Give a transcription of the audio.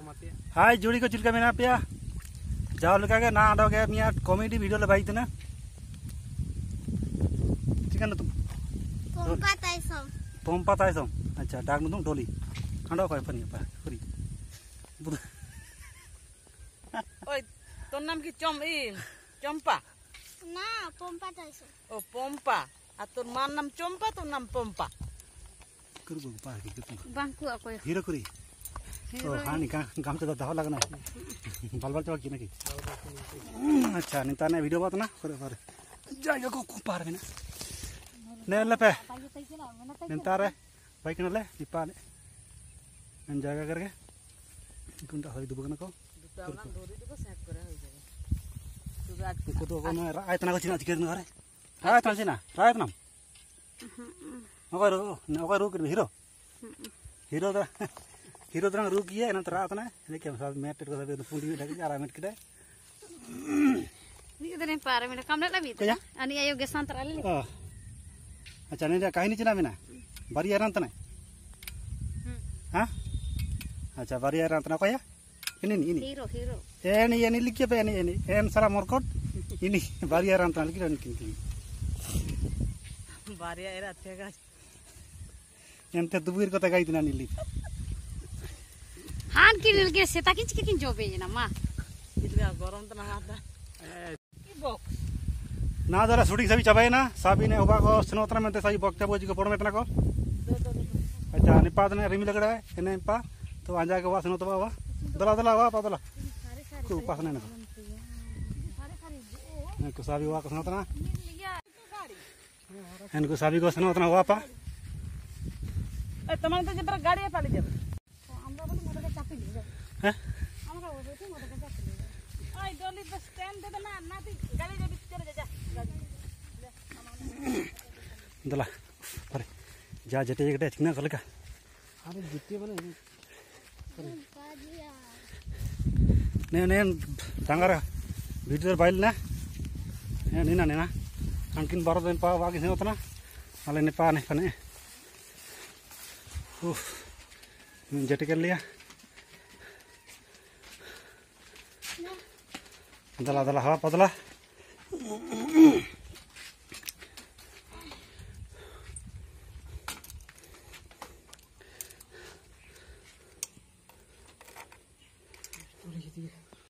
हाय जोड़ी को चिलका मेना पे जाओ लगा के ना आडो के मिया कॉमेडी वीडियो ले भाई तना चिकन तुम pompa taisam अच्छा डाक नु डोली आडो को फनी पा फ्री ओए तो नाम की चंपा ना pompa taisam ओ pompa आ तोर मान नाम चंपा तो नाम pompa करू पा के तुम bangku aku ya हीरो करी तो हानि का काम तो दाव लगना बाल बाल चौकी ना की अच्छा निता ने वीडियो बात ना करे पर जाएगा को पार में ना ने ले पे निता रे बाइक न ले दीपा ने इन जगह करके कुंडा होई दुबक ना को दुटावना दोरी तो सेट करे होई जाए को तो ना राय तना को चिना चिके न करे राय तना चिना राय तना ओको रो कर हीरो हीरो दा हीरो तरंग रुक गया ना तरा तना लेके हम सब मैट को सब फुंडी में ढक आराम के ni kadane para mina kamle la bit ani ayo ge santra le अच्छा नहीं कहीं नहीं चिना मिना बारी यार तना हाँ अच्छा बारी यार तना को या ini hero hero ini लिखिए पे ini en सारा मोरकोट ini बारी यार तना लिखिए नहीं बारिया एरा तेगा एंते दुबीर को तगाई तना नीली han kinil ge seta kin jobe na ma इतना गरम तना माता की बॉक्स ना जरा शूटिंग सभी चबाए ना साबी ने होगा को स्नोतना में सही बक्ता बोजी को पड़ में तना को अच्छा निपात ने रिमी लगड़ा है इने पा तो आजा के वासनो तो बाबा दला दला वा पादला को पास ने ना को साबी वा को स्नोतना इनको साबी को स्नोतना वा पा ए तमन तो जबर गाड़ी पाली जब আমরা বলি মোটরকে চাপি দিই हैं আমরা ওইতে মোটরকে চাপি দিই ओए डोली बस स्टैंड दे ना ना ती गाड़ी जब चले जा दला अरे जा जटे जटे ठीक ना कल का अरे जितने बने ने तंगारा वीडियो बाइल ना नीना नीना अंकिन बारो दिन पा वागे से होता ना अले ने पा ने पने जटे कर लिया दला दला हवा पदला